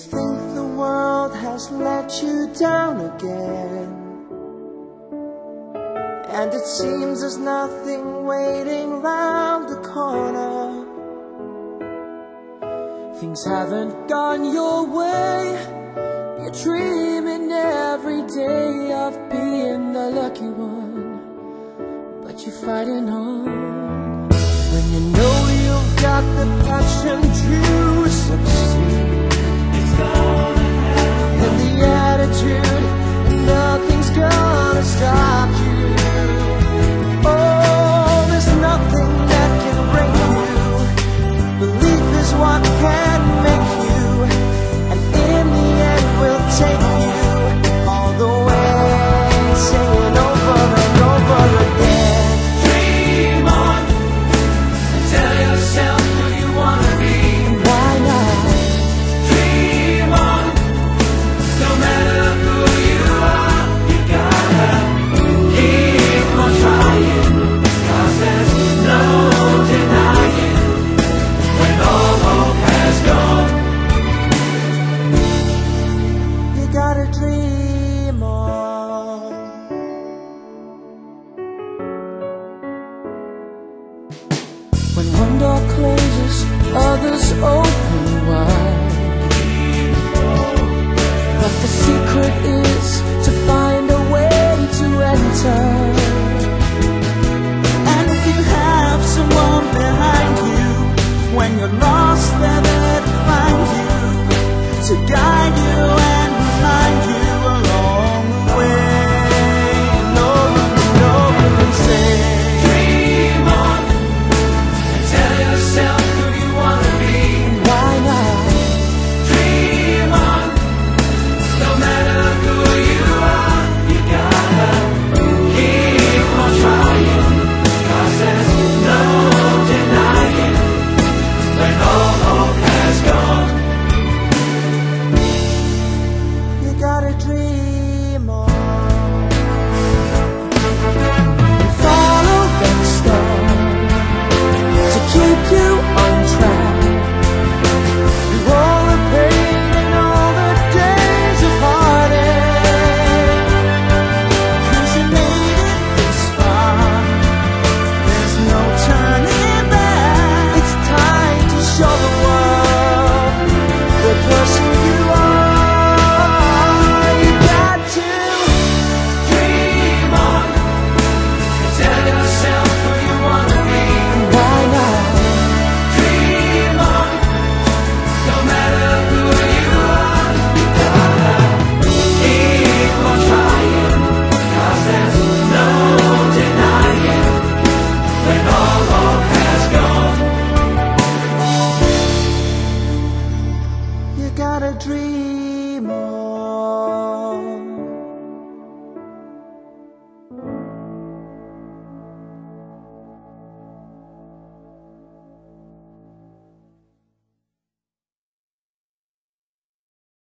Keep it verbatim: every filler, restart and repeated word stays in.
think the world has let you down again, and it seems there's nothing waiting round the corner, things haven't gone your way, you're dreaming every day of being the lucky one, but you're fighting on. When you know you've got the passion to succeed, it's gonna happen, and the attitude, and nothing's gonna stop you. Oh, there's nothing that can break you. Belief is what can make you, and in the end will take you all the way, singing over and over again. Dream on, and tell yourself who you wanna be. And why not? Dream on, no matter who you are, you gotta keep on trying, 'cause there's no denying when all hope has gone. You gotta dream on. When one door closes, others open wide, but the secret is to find a way to enter. And if you have someone behind you, when you're lost, they're there to find you, to guide you and remind you along the way. And over and over and say, Dream on, and tell yourself who you wanna be. why not? Dream on, no matter who you are, you gotta keep on trying, 'cause there's no denying when all hope has gone. You gotta dream on. Follow that star to keep you on track, through all the pain and all the days of heartache, 'cause you made it this far, there's no turning back. It's time to show the world the person you are. You got to. Dream on, and tell yourself who you wanna be. Why not? Dream on, no matter who you are, you gotta keep on trying, 'cause there's no denying when all hope has gone. You gotta dream